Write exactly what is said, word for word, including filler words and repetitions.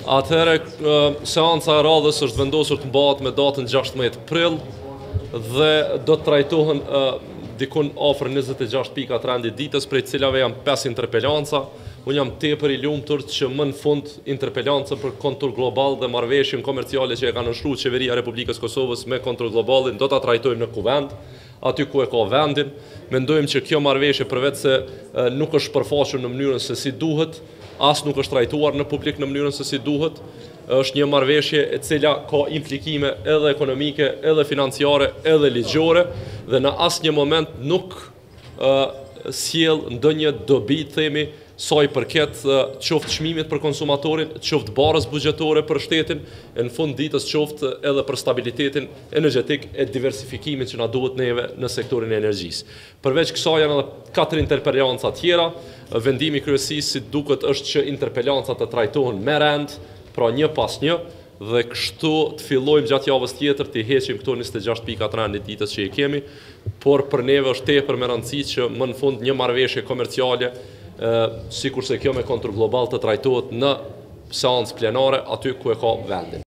Atëherë, seanca e radhës është vendosur të mbahet me datën gjashtëdhjetë prill dhe do të trajtohen dikun afër njëzet e gjashtë pika të rendit ditës, prej cilave janë pesë interpelanca. Unë jam tepër i lumtur që më në fund interpelanca për kontroll global dhe marrëveshjen komerciale që e ka nënshtruar qeveria e Republikës Kosovës me kontroll globalin do ta trajtojmë në kuvend, aty ku e ka vendin. Mendojmë që kjo marrëveshje përveç se nuk është përfaqur në mënyrën se si duhet, as nuk është trajtuar në publik në mënyrën se si duhet, është një marrëveshje e cila ka implikime edhe ekonomike, edhe financiare, edhe ligjore dhe në asnjë moment nuk uh, sjell ndonjë dobi, themi, sa i përket qoftë çmimit për konsumatorin, qoftë barës buxhetore për shtetin, e në fund ditës qoftë edhe për stabilitetin energjetik e diversifikimit që na duhet neve në sektorin e energjisë. Përveç kësaj janë edhe katër interpelanca tjera. Vendimi kryesisë si duket është që interpelancat të trajtohen me rend, pra një pas një, dhe kështu të fillojmë gjatë javës tjetër të heqim këto njëzet e gjashtë pika të rendit ditës që i kemi, por për neve është tepër me rëndësi që më në fund një marrëveshje komerciale sikur se kjo me kontroll global të trajtohet në seancë plenare aty ku e ka vendin.